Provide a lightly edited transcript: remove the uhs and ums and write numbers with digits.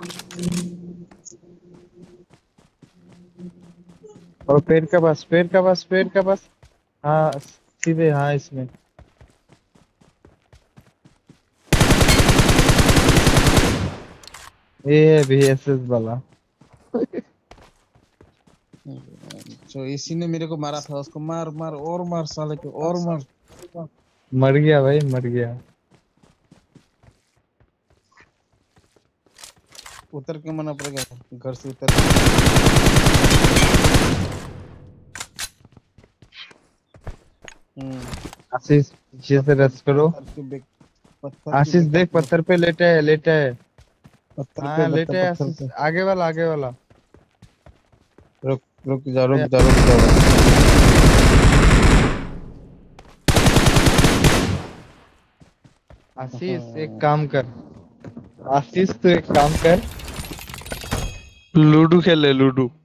और पेड़ के पास, पेड़ के पास, पेड़ के पास। हाँ सीधे, हाँ इसमें। ये है VSS वाला। जो इसी ने मेरे को मारा था, उसको मार मार और मार साले को और मार। मर गया भाई, मर गया। उतर के मरना पड़ेगा, घर से उतर के। आशीष पीछे से पत्थर रस करो। पत्थर के बेक पत्थर के आशीष बेकार देख, पूरा। पत्थर पे लेटा है, लेटा है। पत्थर पे हाँ बत्ता लेटा है पत्थर आशीष, पे। आगे वाला, आगे वाला। रुक रुक जा रुक अरे जा रुक जा रुक। आशीष एक हाँ। काम कर। आशीष तू एक काम कर, लूडो खेल ले, लूडो।